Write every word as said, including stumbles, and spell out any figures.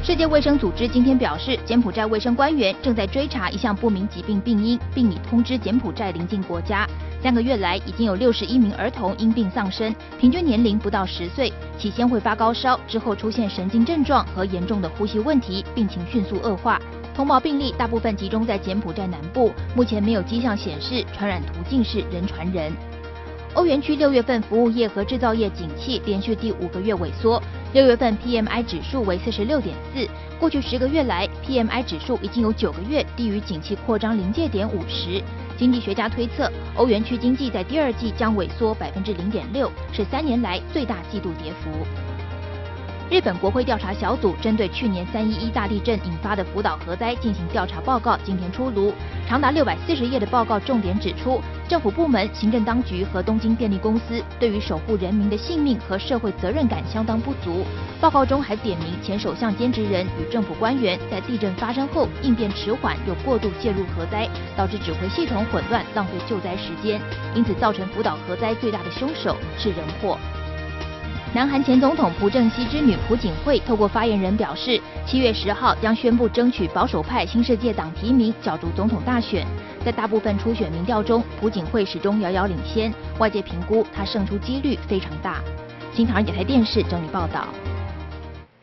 世界卫生组织今天表示，柬埔寨卫生官员正在追查一项不明疾病病因，并已通知柬埔寨邻近国家。三个月来，已经有六十一名儿童因病丧生，平均年龄不到十岁。起先会发高烧，之后出现神经症状和严重的呼吸问题，病情迅速恶化。通报病例大部分集中在柬埔寨南部，目前没有迹象显示传染途径是人传人。欧元区六月份服务业和制造业景气连续第五个月萎缩，六月份 P M I 指数为四十六点四，过去十个月来 P M I 指数已经有九个月低于景气扩张临界点五十。经济学家推测，欧元区经济在第二季将萎缩百分之零点六，是三年来最大季度跌幅。日本国会调查小组针对去年三一一大地震引发的福岛核灾进行调查报告，今天出炉。长达六百四十页的报告重点指出，政府部门、行政当局和东京电力公司对于守护人民的性命和社会责任感相当不足。报告中还点名前首相兼职人与政府官员在地震发生后应变迟缓，又过度介入核灾，导致指挥系统混乱，浪费救灾时间，因此造成福岛核灾最大的凶手是人祸。南韩前总统朴正熙之女朴槿惠透过发言人表示，七月十号将宣布争取保守派新世界党提名，角逐总统大选。在大部分初选民调中，朴槿惠始终遥遥领先，外界评估她胜出几率非常大。新唐人亚太电视整理报道。